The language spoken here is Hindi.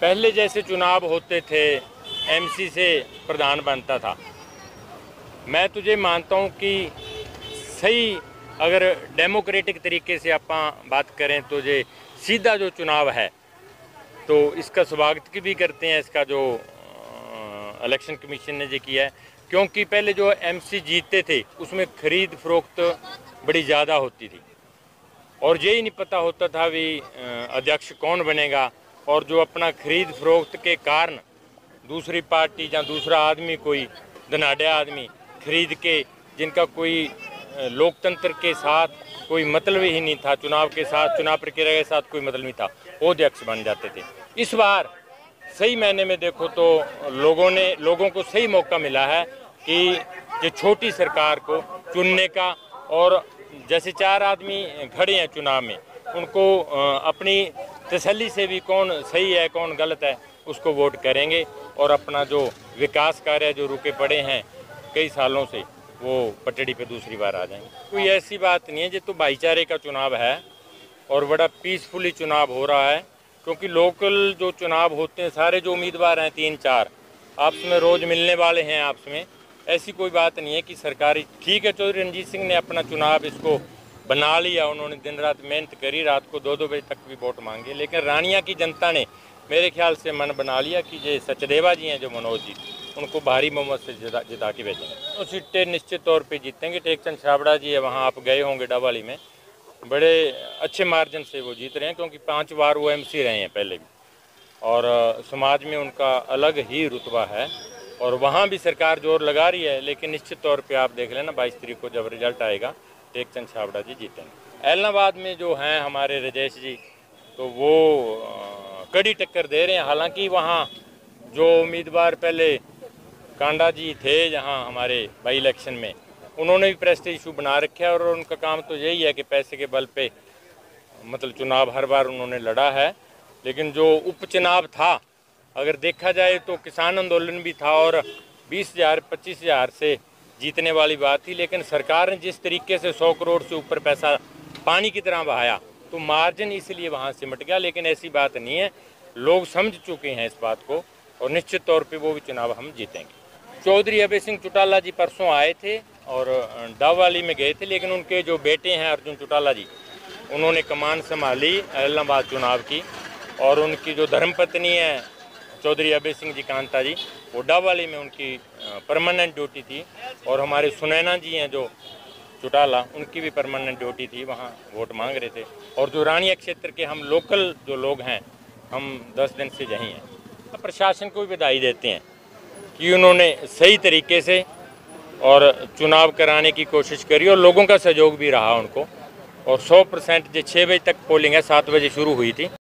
पहले जैसे चुनाव होते थे, एमसी से प्रधान बनता था। मैं तुझे मानता हूँ कि सही अगर डेमोक्रेटिक तरीके से आप बात करें तो ये सीधा जो चुनाव है तो इसका स्वागत की भी करते हैं, इसका जो इलेक्शन कमीशन ने जो किया है, क्योंकि पहले जो एमसी जीतते थे उसमें खरीद फरोख्त बड़ी ज़्यादा होती थी और यही नहीं पता होता था भी अध्यक्ष कौन बनेगा, और जो अपना खरीद फरोख्त के कारण दूसरी पार्टी या दूसरा आदमी, कोई धनाढ़ा आदमी खरीद के, जिनका कोई लोकतंत्र के साथ कोई मतलब ही नहीं था, चुनाव के साथ, चुनाव प्रक्रिया के साथ कोई मतलब नहीं था, वो अध्यक्ष बन जाते थे। इस बार सही मायने में देखो तो लोगों को सही मौका मिला है कि ये छोटी सरकार को चुनने का, और जैसे 4 आदमी खड़े हैं चुनाव में, उनको अपनी तसल्ली से भी कौन सही है कौन गलत है उसको वोट करेंगे, और अपना जो विकास कार्य जो रुके पड़े हैं कई सालों से वो पटड़ी पे दूसरी बार आ जाएंगे। कोई ऐसी बात नहीं है, ये तो भाईचारे का चुनाव है और बड़ा पीसफुली चुनाव हो रहा है, क्योंकि लोकल जो चुनाव होते हैं सारे जो उम्मीदवार हैं 3-4 आपस में रोज़ मिलने वाले हैं आपस में, ऐसी कोई बात नहीं है कि सरकारी। ठीक है, चौधरी रणजीत सिंह ने अपना चुनाव इसको बना लिया, उन्होंने दिन रात मेहनत करी, रात को 2-2 बजे तक भी वोट मांगे, लेकिन रानिया की जनता ने मेरे ख्याल से मन बना लिया कि ये सचदेवा जी हैं जो मनोज जी, उनको भारी बहुमत से जिता के भेजेंगे। तो सीटें निश्चित तौर पे जीतेंगे। टेकचंद छाबड़ा जी है, वहाँ आप गए होंगे डावाली में, बड़े अच्छे मार्जिन से वो जीत रहे हैं, क्योंकि 5 बार वो एमसी रहे हैं पहले भी, और समाज में उनका अलग ही रुतबा है, और वहाँ भी सरकार जोर लगा रही है। लेकिन निश्चित तौर पे आप देख लेना 22 तारीख को जब रिजल्ट आएगा, टेकचंद छाबड़ा जी जीतेंगे। ऐलनाबाद में जो हैं हमारे राजेश जी, तो वो कड़ी टक्कर दे रहे हैं। हालांकि वहाँ जो उम्मीदवार पहले कांडा जी थे जहाँ हमारे बाई इलेक्शन में, उन्होंने भी प्रेस्टीज इशू बना रखा है, और उनका काम तो यही है कि पैसे के बल पे मतलब चुनाव हर बार उन्होंने लड़ा है। लेकिन जो उपचुनाव था अगर देखा जाए तो किसान आंदोलन भी था, और 20,000-25,000 से जीतने वाली बात थी, लेकिन सरकार ने जिस तरीके से 100 करोड़ से ऊपर पैसा पानी की तरह बहाया तो मार्जिन इसलिए वहाँ सिमट गया। लेकिन ऐसी बात नहीं है, लोग समझ चुके हैं इस बात को, और निश्चित तौर पे वो भी चुनाव हम जीतेंगे। चौधरी अभय सिंह चौटाला जी परसों आए थे और डावाली में गए थे, लेकिन उनके जो बेटे हैं अर्जुन चौटाला जी, उन्होंने कमान संभाली ऐलनाबाद चुनाव की, और उनकी जो धर्मपत्नी है चौधरी अभय सिंह जी कांता जी, वो डावाली में उनकी परमानेंट ड्यूटी थी, और हमारे सुनैना जी हैं जो चौटाला, उनकी भी परमानेंट ड्यूटी थी, वहाँ वोट मांग रहे थे। और जो रानिया क्षेत्र के हम लोकल जो लोग हैं, हम 10 दिन से यहीं हैं, तो प्रशासन को भी बधाई देते हैं कि उन्होंने सही तरीके से और चुनाव कराने की कोशिश करी, और लोगों का सहयोग भी रहा उनको, और 100% जो 6 बजे तक पोलिंग है, 7 बजे शुरू हुई थी।